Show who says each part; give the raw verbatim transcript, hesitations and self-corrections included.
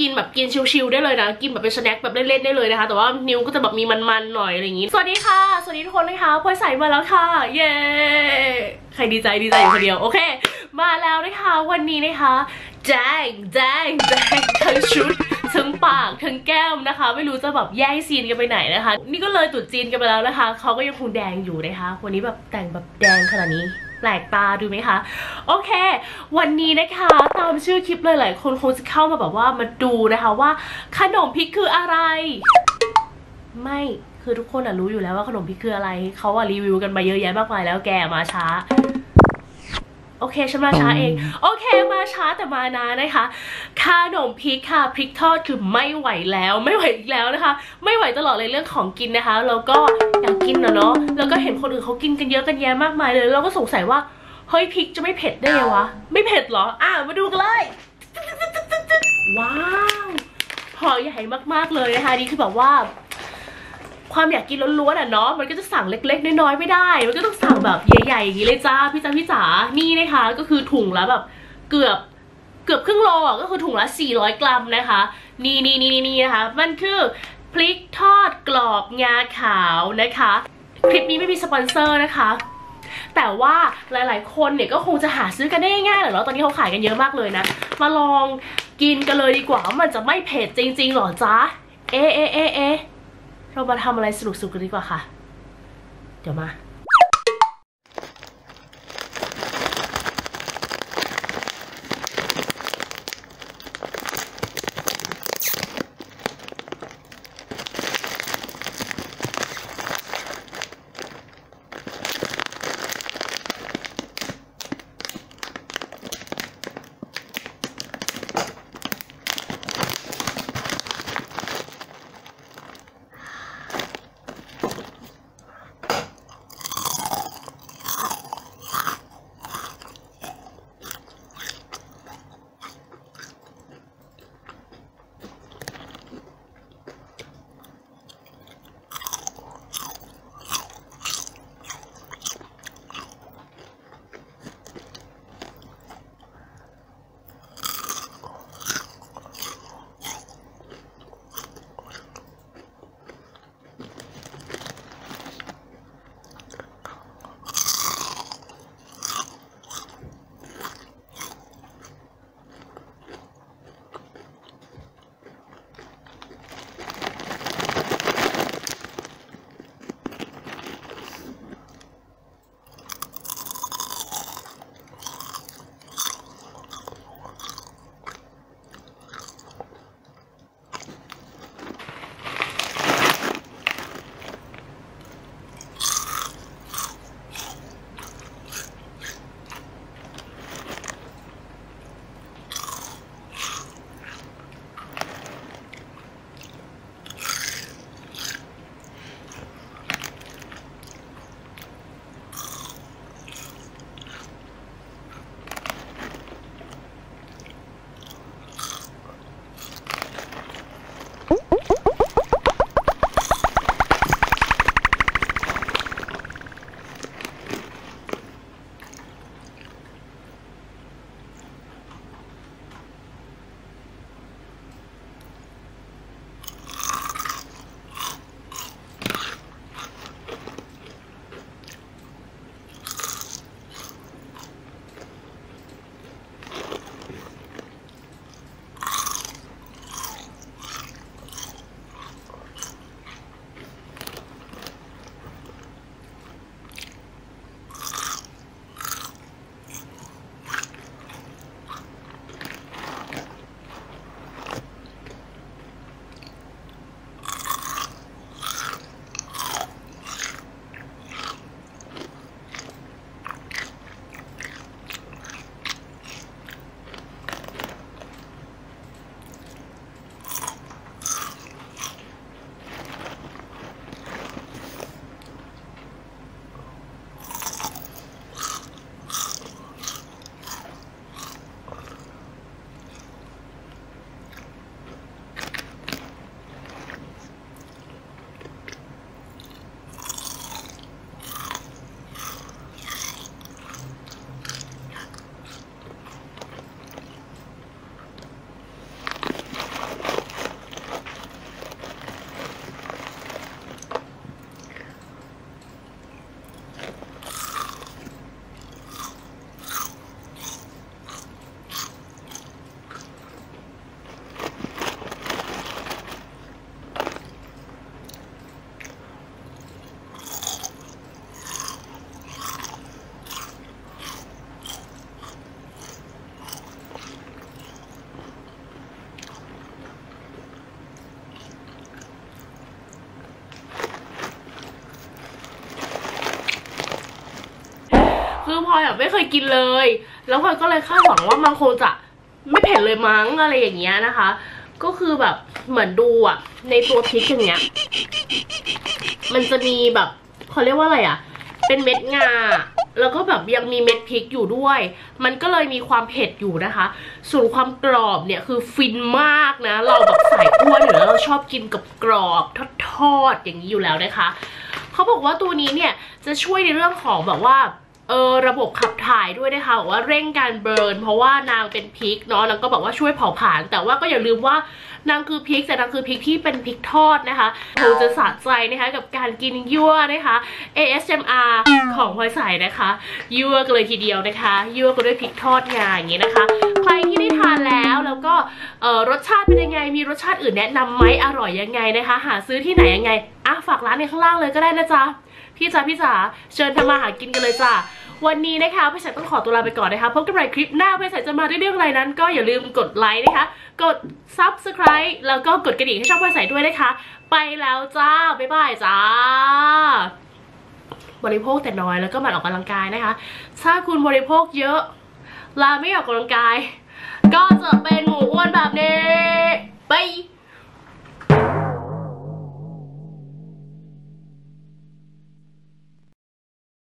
Speaker 1: นแบบกินชิลๆได้เลยนะกินแบบเป็นสแน็คแบบเล่นๆได้เลยนะคะแต่ว่านิวก็จะแบบมีมันๆหน่อยอะไรอย่างงี้สวัสดีค่ะสวัสดีทุกคนนะคะพลอยใส่มาแล้วค่ะเย้ใครดีใจดีใจอยู่คนเดียวโอเคมาแล้วนะคะวันนี้นะคะแดงแดงแดงทั้งชุดทั้งปากทั้งแก้มนะคะไม่รู้จะแบบแย่งซีนกันไปไหนนะคะนี่ก็เลยตุดจีนกันไปแล้วนะคะเขาก็ยังคงแดงอยู่นะคะวันนี้แบบแต่งแบบแดงขนาดนี้แปลกตาดูไหมคะโอเควันนี้นะคะตามชื่อคลิปเลยหลายคนคงจะเข้ามาแบบว่ามาดูนะคะว่าขนมพริกคืออะไรไม่คือทุกคนอะรู้อยู่แล้วว่าขนมพริกคืออะไรเขาอะรีวิวกันมาเยอะแยะมากมายแล้วแกมาช้าโอเคฉันมาช้าเองโอเคมาช้าแต่มานะนะคะขนมพริกค่ะพริกทอดคือไม่ไหวแล้วไม่ไหวอีกแล้วนะคะไม่ไหวตลอดเลยเรื่องของกินนะคะแล้วก็อยากกินเนาะเนาะแล้วก็เห็นคนอื่นเขากินกันเยอะกันแยะมากมายเลยเราก็สงสัยว่าเฮ้ยพริกจะไม่เผ็ดได้ไงวะไม่เผ็ดเหรออ่ะมาดูกันเลยว้าวห่อใหญ่มากๆเลยนะคะนี่คือแบบว่าความอยากกินล้วนๆอ่ะเนาะมันก็จะสั่งเล็กๆน้อยๆไม่ได้มันก็ต้องสั่งแบบใหญ่ๆอย่างนี้เลยจ้าพี่จ้าพี่จ๋านี่นะคะก็คือถุงละแบบเกือบเกือบครึ่งโลอ่ะก็คือถุงละสี่ร้อยกรัมนะคะนี่นี่นี่นี่นะคะมันคือพริกทอดกรอบงาขาวนะคะคลิปนี้ไม่มีสปอนเซอร์นะคะแต่ว่าหลายๆคนเนี่ยก็คงจะหาซื้อกันได้ง่ายๆแหละเนาะตอนนี้เขาขายกันเยอะมากเลยนะมาลองกินกันเลยดีกว่ามันจะไม่เผ็ดจริงๆหรอจ๊ะเอ๊ะเอ๊ะเอ๊ะเอ๊ะเรามาทำอะไรสนุกๆกันดีกว่าค่ะเดี๋ยวมาคือพลอยอ่ะไม่เคยกินเลยแล้วพลอยก็เลยคาดหวังว่ามันคงจะไม่เผ็ดเลยมั้งอะไรอย่างเงี้ยนะคะก็คือแบบเหมือนดูอ่ะในตัวพริกอย่างเงี้ยมันจะมีแบบเขาเรียกว่าอะไรอ่ะเป็นเม็ดงาแล้วก็แบบยังมีเม็ดพริกอยู่ด้วยมันก็เลยมีความเผ็ดอยู่นะคะส่วนความกรอบเนี่ยคือฟินมากนะเราแบบสายอ้วนอยู่แล้วเราชอบกินกับกรอบทอดๆอย่างนี้อยู่แล้วนะคะเขาบอกว่าตัวนี้เนี่ยจะช่วยในเรื่องของแบบว่าเออระบบขับถ่ายด้วยนะคะบอกว่าเร่งการเบิร์นเพราะว่านางเป็นพริกเนาะนางก็บอกว่าช่วยเผาผลาญแต่ว่าก็อย่าลืมว่านางคือพริกแต่นางคือพริกที่เป็นพริกทอดนะคะคงจะสะใจนะคะกับการกินยั่วนะคะ เอ เอส เอ็ม อาร์ ของพลอยใส่นะคะยั่วกันเลยทีเดียวนะคะยั่วกันด้วยพริกทอดงาอย่างนี้นะคะใครที่ได้ทานแล้วแล้วก็เอ่อรสชาติเป็นยังไงมีรสชาติอื่นแนะนำไหมอร่อยยังไงนะคะหาซื้อที่ไหนยังไงอ่ะฝากร้านในข้างล่างเลยก็ได้นะจ๊ะพี่จ๋าพี่จ๋าเชิญทำมาหากินกันเลยจ้ะวันนี้นะคะพี่สายต้องขอตัวลาไปก่อนนะคะพบกันใหม่คลิปหน้าพี่สายจะมาด้วยเรื่องอะไรนั้นก็อย่าลืมกดไลค์นะคะกด ซับสไครบ์ แล้วก็กดกระดิ่งให้ช่องพี่สายด้วยนะคะไปแล้วจ้าบ๊ายบายจ้าบริโภคแต่น้อยแล้วก็หมั่นออกกำลังกายนะคะถ้าคุณบริโภคเยอะลาไม่ออกกำลังกายก็จะเป็นหมูอ้วนแบบนี้